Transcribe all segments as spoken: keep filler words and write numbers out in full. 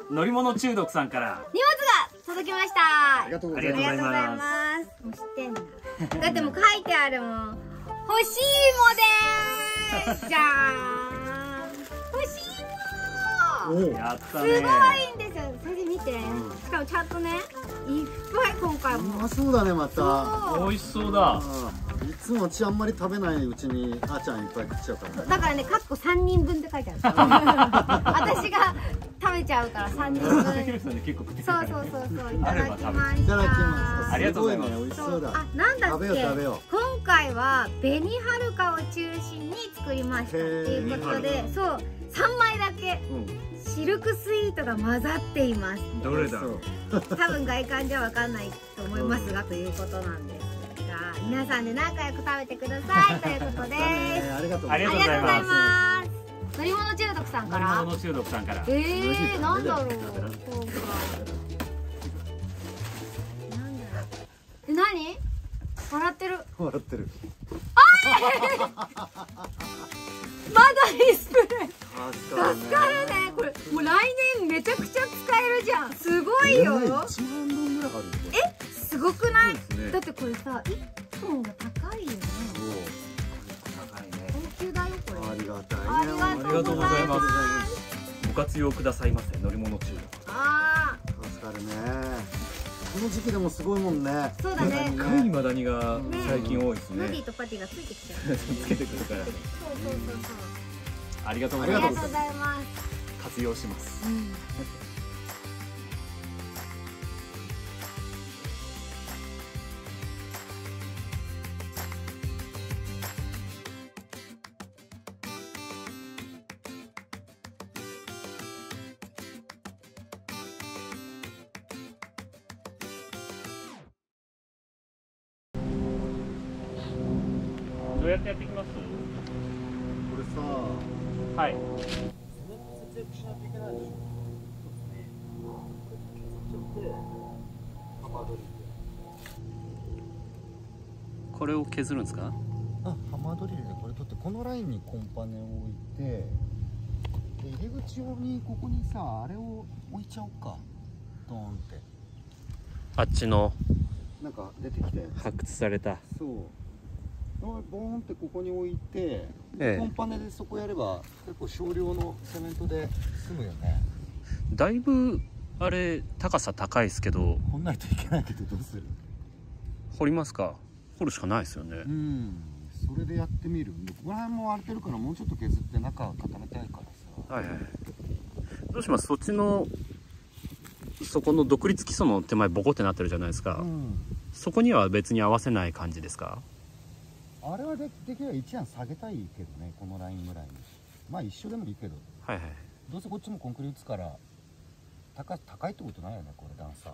乗り物中毒さんから荷物が届きました。 ありがとうございありがとうございまます。もう知ってんだ。だってもう書いてあるもん。欲しいもです。じゃーん。欲しいも。 す。やったすね。 ごいんですよ。先生見て。しかもちゃんとね、いっぱい今回うも。 まそうだね、また。 美味しそうだ。 いつもちあんまり食べないうちにあーちゃんいっぱい食っちゃうからね。 だからね、かっこ三人分って書いてある。私が食べちゃうから三人分。 ひろしさんね結構食ってくそうるからね。 そうそうそう。いただきました。 いただきます。 ありがとうございますすごね、美味しそうだ。 あ、なんだっ食べようけ。 食べよ今回は紅はるかを中心に作りましたっていうことで、そう三枚だけう。うん。 シルクスイートが混ざっています。 どれだろう。 多分外観じゃわかんないと思いますが、ということなんですが、皆さんで仲良く食べてくださいということです。 ありがとう。 ありがとうございますありがとうございます。乗り物中毒さんか乗りら。 物中毒さんから。 えー、なんだろう。今回。なんだろう。え、何？笑ってる。 笑ってる。 まだリスプレイ。 助助かるね。これもう来年めちゃくちゃ使えるじゃん。すごいよ。 一万本ぐらいあるよ。 え、すごくない？ そうですねだってこれさ、一本が高いよね。 高いね。 高級だよこれ。 ありがたいね。 ありがとうございます。 ご活用くださいませ。乗り物中毒。 あ助かるね。この時期でもすごいもんね。 あ、そうだね。 高いマダニが最近多いですね。 ムディとパティがついてきちゃう。 つけてくるから。 そうそうそうそう。 ありがとうあございます。 りがとうございます。 活用します。 うん。 どうやってやっていきます？ これさ、 はい。 節約しないといけないでしょ。そうですね。削っちゃって、幅取りで。 これを削るんですか？ あ、ハマドリルでこれ取ってこのラインにコンパネを置いて、で入り口用にここにさあれを置いちゃおうか。ドーンってあっちのなんか出てきたやつ。 発掘された。 そう。ボーンってここに置いて、 ええコンパネでそこやれば結構少量のセメントで済むよね。 だいぶあれ高さ高いですけど、 掘んないといけないけどどうする？ 掘りますか？掘るしかないですよね。 うん。それでやってみる。ここら辺も割れてるからもうちょっと削って中固めたいからさ。 はいはい。どうします？そっちのそこの独立基礎の手前ボコってなってるじゃないですか。 うん。 そこには別に合わせない感じですか？ あれはでできれば一段下げたいけどね、このラインぐらいに。まあ一緒でもいいけど、 はいはい。 どうせこっちもコンクリ打つから高高いってことないよね、これ段差。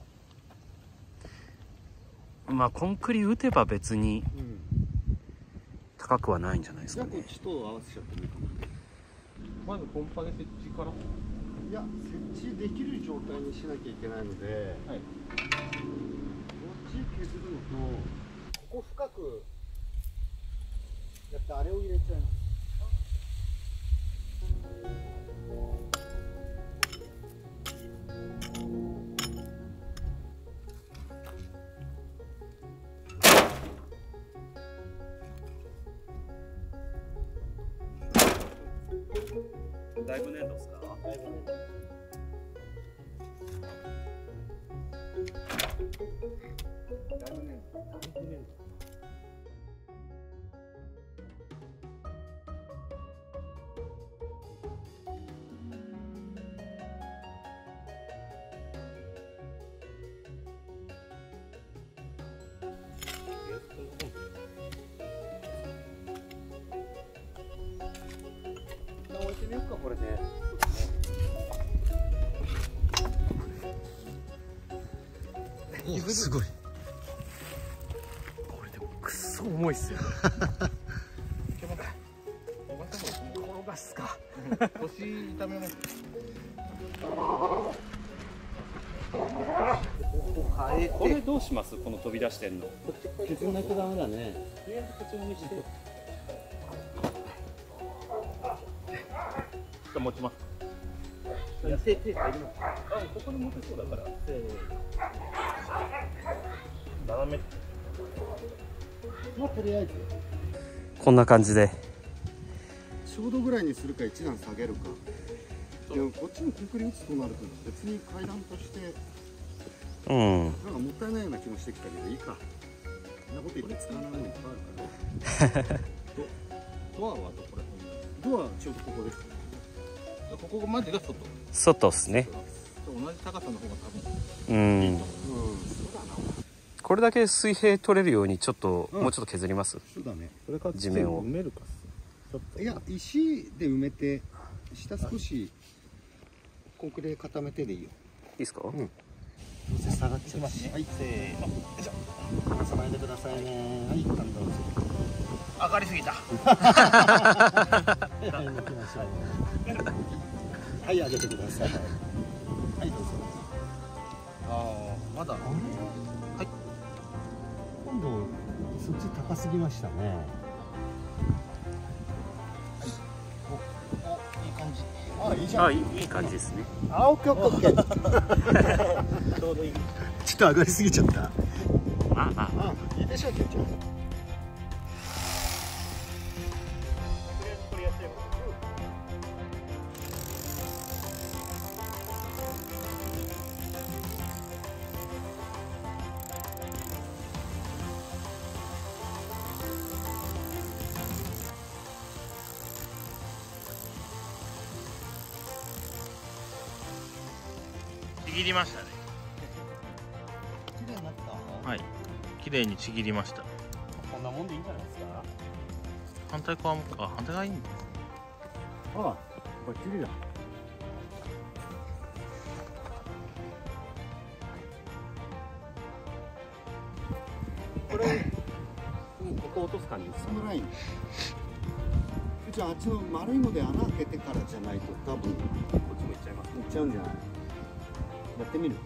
まあコンクリ打てば別にうん。 高くはないんじゃないですじゃかね。 あこっちと合わせちゃってもいいかも。 まずコンパネ設置から。 いや、設置できる状態にしなきゃいけないので、 はい。 こっち削るのと、ここ深くやってあれを入れちゃいます。 だいぶ粘土ですか？ だいぶね。だいぶね。だいぶね。置いてみようか、これで。 お、すごい。これでもくっそ重いっすよ。転がすか。 腰痛めます。 これどうします？この飛び出してんの。 削んないとダメだね。 とりあえずこちらにして。持ちます。 いや手手入ります。 あ、ここに持てそうだから。せーの。斜め。 まあとりあえずこんな感じで。 ちょうどぐらいにするか一段下げるか。でもこっちにコンクリ打つとなると別に階段としてうん。 なんかもったいないような気もしてきたけどいいか。そんなこと言って使わないものいっぱいあるから。ドアはどこら？ドアちょうどここです。 ここまでが外。 外っすね。 同じ高さの方が多分。 うん。 うん、そうだな。 これだけ水平取れるようにちょっと、 うん、 もうちょっと削ります。 そうだね。 それから地面を埋めるか。ちょっと。 いや石で埋めて下少しコンクリで固めてでいいよ。 いいですか？ うん。どうせ下がっちゃうし。 はい、せーの。よいしょ。 つないでくださいね。はい、どうぞ。 上がりすぎた。 はい、抜きましょう。はい、上げてください。はい、どうぞ。 ああ、まだ。 あれ？はい。今度そっち高すぎましたね。 お、いい感じ。 あ、いいじゃん。 あ、いい、いい感じですね。 あ、オッケーオッケーオッケー。 ちょうどいい。 ちょっと上がりすぎちゃった。 まあまあ。 あ、いいでしょう、キュウちゃん。 ちぎりましたね。 綺麗になった。 はい。綺麗にちぎりました。 こんなもんでいいんじゃないですか？ 反対側もか、反対側いいんだ。 ああ、バッチリだ。 これ、うん、ここ落とす感じですか？ そのライン。じゃあ、あっちの丸いので穴開けてからじゃないと、多分。 こっちも行っちゃいます。 いっちゃうんじゃない。やってみる。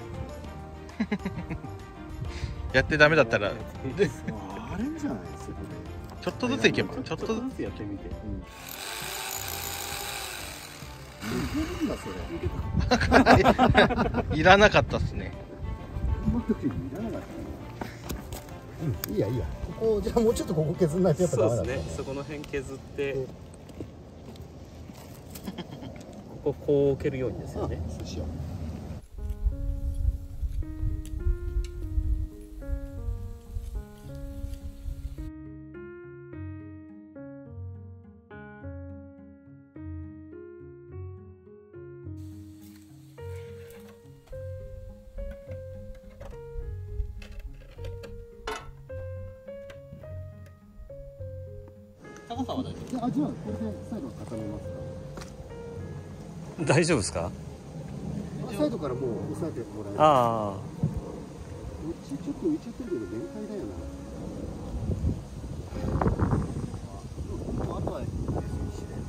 やってダメだったら、で、 あれんじゃない、そこで。 ちょっとずついけば、ちょっとずちょっとずつやってみて。 いけるんだ、それ。 つ。いらなかったっすね。 この時にいらなかった。うん、いいや、いいや。ここ、じゃあ、もうちょっとここ削んないと、やっぱダメだったね。 そこの辺削って。こここう置けるようにですよね。 そうしよう。 高さは大丈夫。 あ、じゃあ、これで最後固めますか。 大丈夫ですか？ サイドからもう押さえてもらえる。 ああ。 こっちちょっと浮いちゃってるけど限界だよな。あとは石で。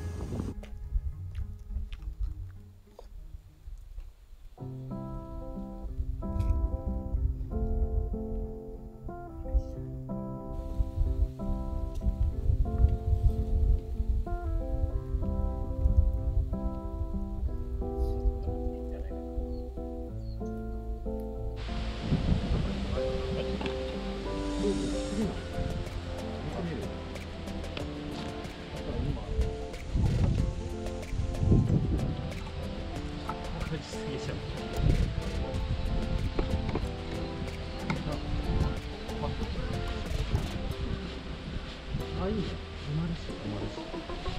あ、いいね。止まるし、止まるし。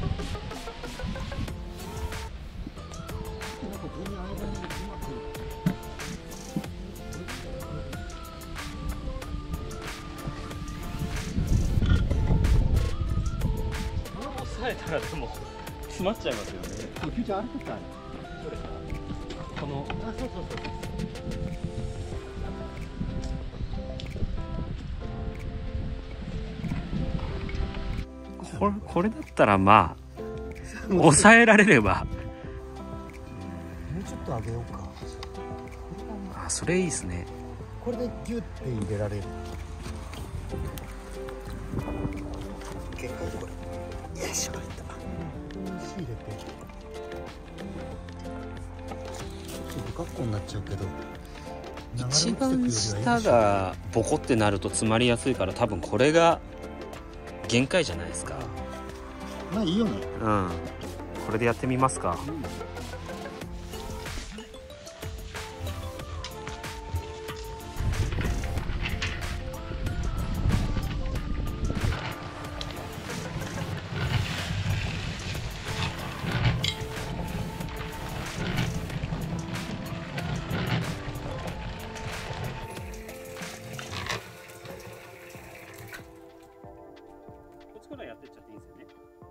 なんかここに間にうまく。 押さえたらでも詰まっちゃいますよね。 そう、キュウちゃん、あれとか。 どれか。この。 あ、そうそうそうそう。 これ、これだったらまあ抑えられれば。 もうちょっと上げようか。 あ、それいいですね。 これでギュッて入れられる。限界でこれ。よいしょ、入った。ここに石入れて。 こになっちゃうけど、 一番下がボコってなると詰まりやすいから、多分これが限界じゃないですか。 まあいいよね。 うん、これでやってみますか。こっちからやってっちゃっていいですよね。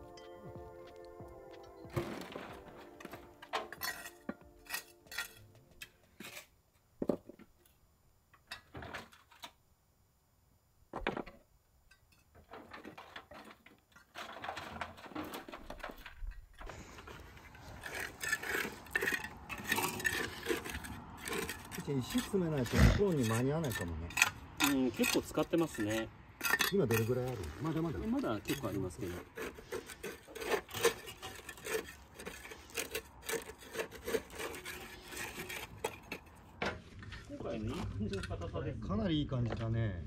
石詰めないと向こうに間に合わないかもね。 うん、結構使ってますね。 今どれぐらいある？まだまだ。 まだ結構ありますけど。今回のいい感じの硬さです。 かなりいい感じだね。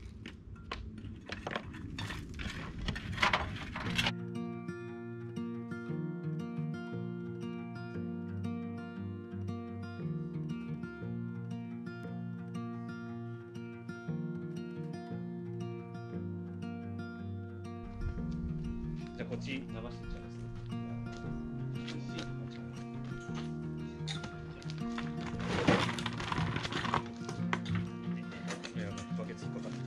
じゃあこっち流してっちゃいます。バケツ引っかかって。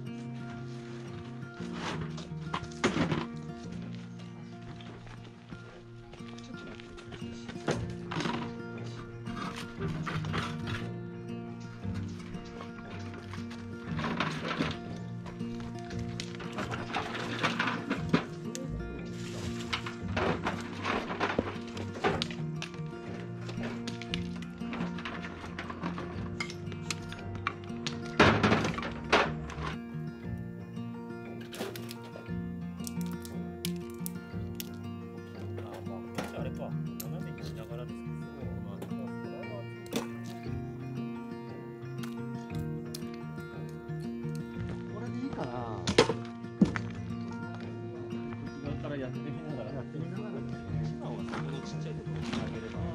やってみながらやってみながら今はそこのちっちゃいところにあげれば、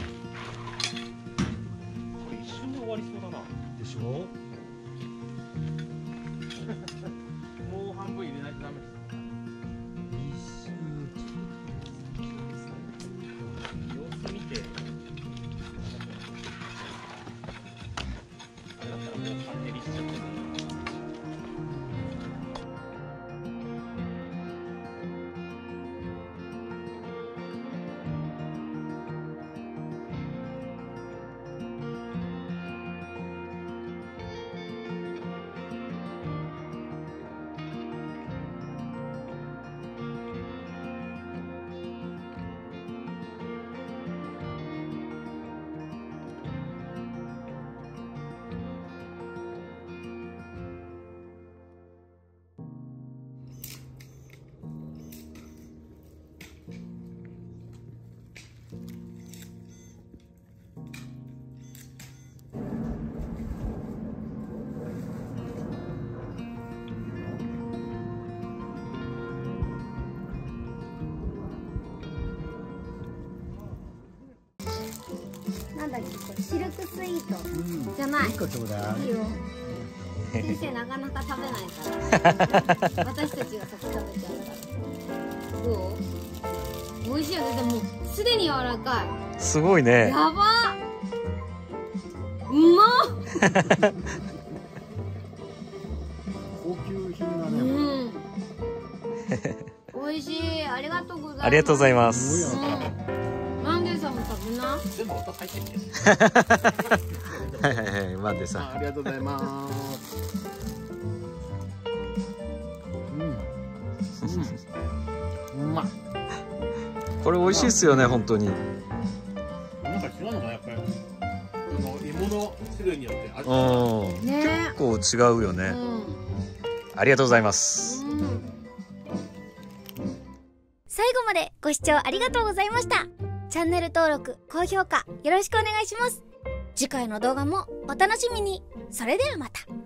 これ一瞬で終わりそうだな。 でしょ。 もう半分入れないとダメです。 様子見て、あれだったらもう半減りしちゃってる。 なんだっけこれシルクスイート、うん、じゃない。いいかちょうだい。 いいよ。先生なかなか食べないから私たちが先食べちゃうから。どう？美味しいよね。でもすでに柔らかい。 すごいね。 やば。うまっ。 高級品だね。 うん。美味しい。ありがとうございます。 ありがとうございます。 マンデーさんも食べな。 全部音入ってきてる。 はいはいはい、マンデーさん。 ありがとうございます。 うん。うん。うまい。 これ美味しいですよね、本当に。 なんか違うのかな、やっぱり。あの芋の種類によって味が。 うん。 ね。 結構違うよね。 うん、 ありがとうございます。 うん、 最後までご視聴ありがとうございました。チャンネル登録、高評価よろしくお願いします。 次回の動画もお楽しみに。それではまた。